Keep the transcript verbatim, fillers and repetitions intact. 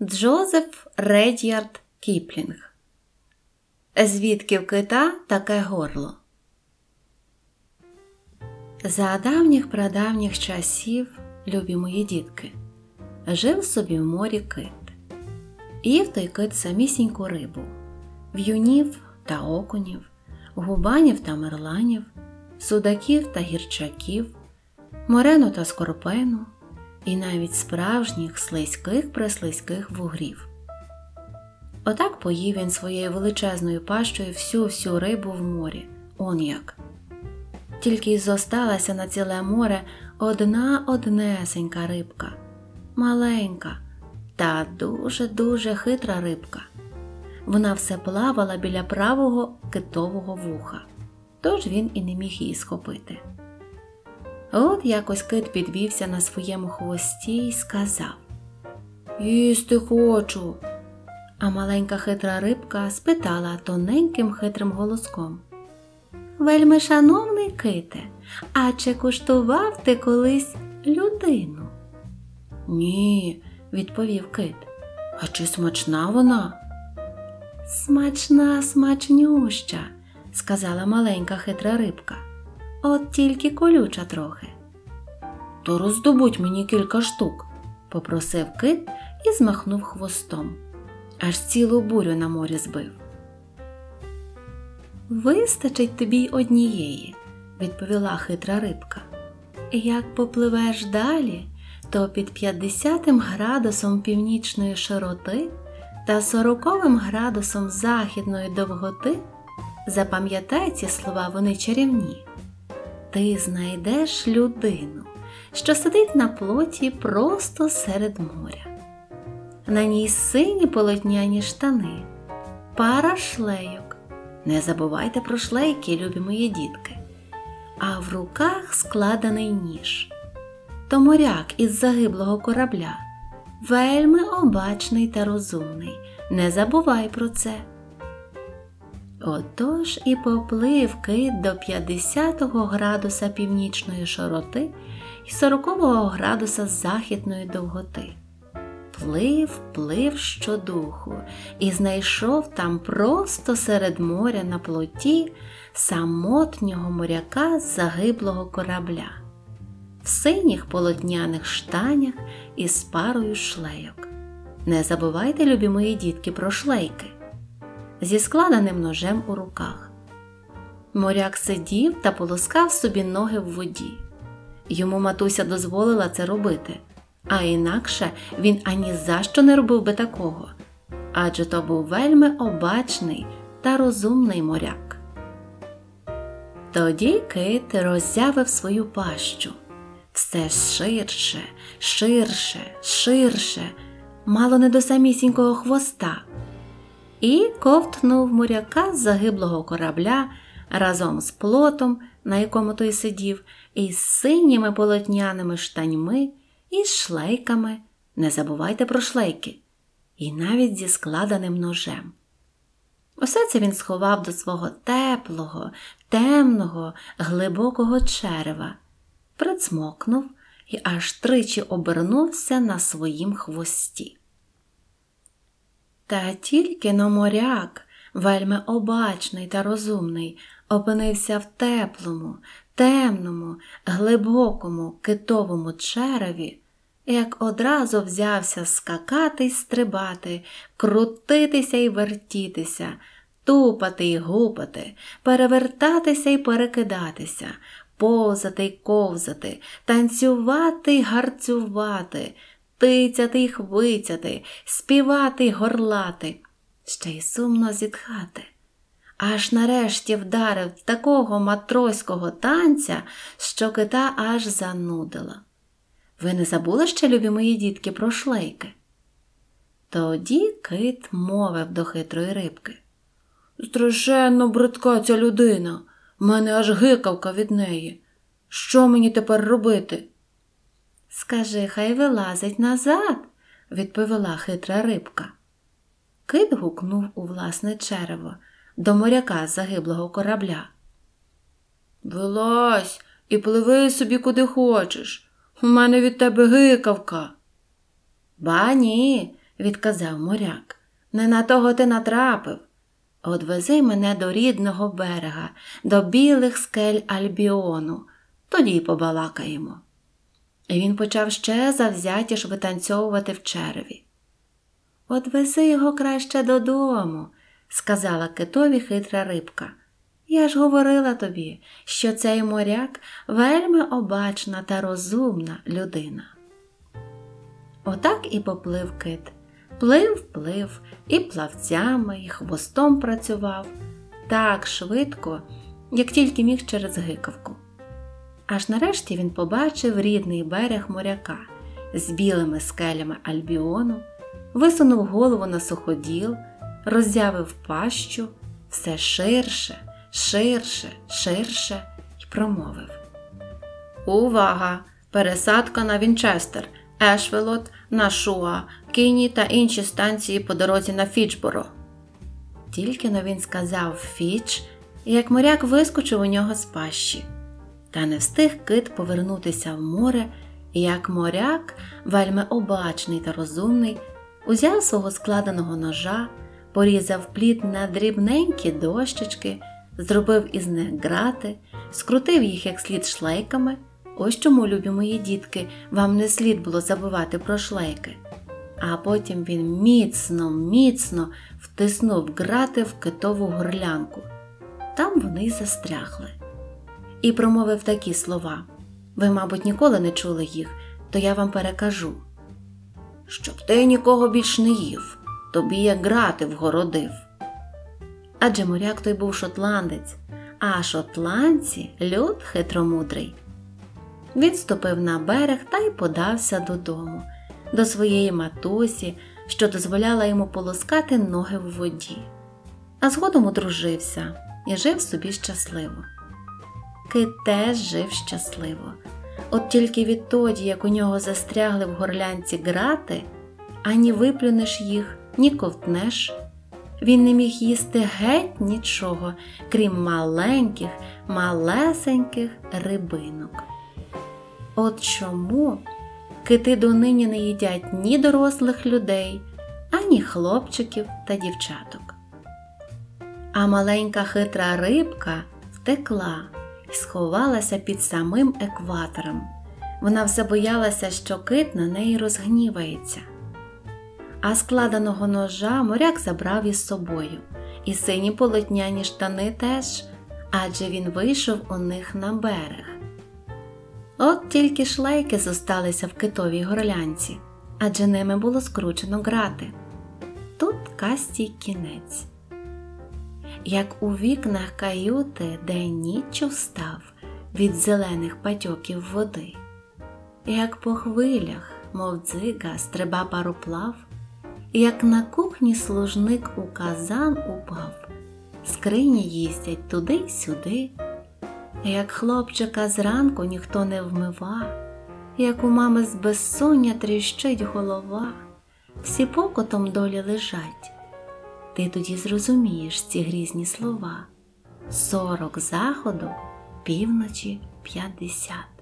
Джозеф Ред'ярд Кіплінг. Звідки в кита таке горло? За давніх-прадавніх часів, любі мої дітки, жив собі в морі кит. Їв той кит самісіньку рибу, в'юнів та окунів, губанів та мерланів, судаків та гірчаків, морену та скорпену і навіть справжніх слизьких-преслизьких вугрів. Отак поїв він своєю величезною пащею всю-всю рибу в морі, он як. Тільки й зосталася на ціле море одна однесенька рибка, маленька та дуже-дуже хитра рибка. Вона все плавала біля правого китового вуха, тож він і не міг її схопити. От якось кит підвівся на своєму хвості й сказав: «Їсти хочу!» А маленька хитра рибка спитала тоненьким хитрим голоском: «Вельми шановний ките, а чи куштував ти колись людину?» «Ні», – відповів кит. «А чи смачна вона?» «Смачна, смачнюща», – сказала маленька хитра рибка. «От тільки колюча трохи». «То роздобудь мені кілька штук», – попросив кит і змахнув хвостом. Аж цілу бурю на морі збив. «Вистачить тобі й однієї», – відповіла хитра рибка. «Як попливеш далі, то під п'ятдесятим градусом північної широти та сороковим градусом західної довготи, запам'ятай ці слова, вони чарівні, ти знайдеш людину, що сидить на плоті просто серед моря. На ній сині полотняні штани, пара шлейок. Не забувайте про шлейки, любі мої дітки. А в руках складений ніж. То моряк із загиблого корабля, вельми обачний та розумний. Не забувай про це». Отож і поплив кит до п'ятдесятого градуса північної широти і сорокового градуса західної довготи. Плив, плив щодуху і знайшов там просто серед моря на плоті самотнього моряка з загиблого корабля, в синіх полотняних штанях із парою шлейок. Не забувайте, любі мої дітки, про шлейки. Зі складеним ножем у руках. Моряк сидів та полоскав собі ноги в воді. Йому матуся дозволила це робити, а інакше він ані за що не робив би такого, адже то був вельми обачний та розумний моряк. Тоді кит роззявив свою пащу. Все ширше, ширше, ширше, мало не до самісінького хвоста, і ковтнув моряка з загиблого корабля разом з плотом, на якому той сидів, із синіми полотняними штаньми, і шлейками, не забувайте про шлейки, і навіть зі складеним ножем. Усе це він сховав до свого теплого, темного, глибокого черева, прицмокнув і аж тричі обернувся на своїм хвості. Та тільки но моряк, вельми обачний та розумний, опинився в теплому, темному, глибокому китовому череві, як одразу взявся скакати й стрибати, крутитися й вертітися, тупати й гупати, перевертатися й перекидатися, повзати й ковзати, танцювати й гарцювати, тицяти й хвицяти, співати й горлати, ще й сумно зітхати. Аж нарешті вдарив такого матроського танця, що кита аж занудила. Ви не забули ще, любі мої дітки, про шлейки? Тоді кит мовив до хитрої рибки: «Страшенно бридка ця людина, в мене аж гикавка від неї. Що мені тепер робити?» «Скажи, хай вилазить назад», – відповіла хитра рибка. Кит гукнув у власне черево до моряка з загиблого корабля: «Вилазь і пливи собі куди хочеш, у мене від тебе гикавка». «Ба ні», відказав моряк. Не на того ти натрапив. Одвези мене до рідного берега, до білих скель Альбіону, тоді й побалакаємо. І він почав ще завзятіш витанцьовувати в череві. Одвези його краще додому, сказала китові хитра рибка. Я ж говорила тобі, що цей моряк вельми обачна та розумна людина. Отак і поплив кит. Плив, плив, і плавцями, і хвостом працював, так швидко, як тільки міг через гикавку. Аж нарешті він побачив рідний берег моряка з білими скелями Альбіону, висунув голову на суходіл, роззявив пащу все ширше, ширше, ширше і промовив. Увага! Пересадка на Вінчестер, Ешвелот, Нашуа, Кіні та інші станції по дорозі на Фічборо. Тільки-но він сказав Фіч, як моряк вискочив у нього з пащі. Та не встиг кит повернутися в море, як моряк, вельми обачний та розумний, узяв свого складеного ножа, порізав плід на дрібненькі дощечки, зробив із них грати, скрутив їх як слід шлейками. Ось чому, любі мої дітки, вам не слід було забувати про шлейки. А потім він міцно, міцно втиснув грати в китову горлянку. Там вони й застрягли. І промовив такі слова. Ви, мабуть, ніколи не чули їх, то я вам перекажу. Щоб ти нікого більш не їв, тобі як грати вгородив. Адже моряк той був шотландець, а шотландці – люд хитромудрий. Він ступив на берег та й подався додому, до своєї матусі, що дозволяла йому полоскати ноги в воді. А згодом одружився і жив собі щасливо. Кит теж жив щасливо. От тільки відтоді, як у нього застрягли в горлянці грати, ані виплюнеш їх, ні ковтнеш, він не міг їсти геть нічого, крім маленьких, малесеньких рибинок. От чому кити донині не їдять ні дорослих людей, ані хлопчиків та дівчаток. А маленька хитра рибка втекла і сховалася під самим екватором. Вона все боялася, що кит на неї розгнівається. А складеного ножа моряк забрав із собою, і сині полотняні штани теж, адже він вийшов у них на берег. От тільки шлейки зосталися в китовій горлянці, адже ними було скручено грати. Тут казці й кінець. Як у вікнах каюти день ніччю встав від зелених патьоків води, як по хвилях, мов дзига, стриба пароплав, як на кухні служник у казан упав, скрині їздять туди й сюди, як хлопчика зранку ніхто не вмива, як у мами з безсоння тріщить голова, всі покотом долі лежать. Ти тоді зрозумієш ці грізні слова. Сорок заходу, півночі п'ятдесят.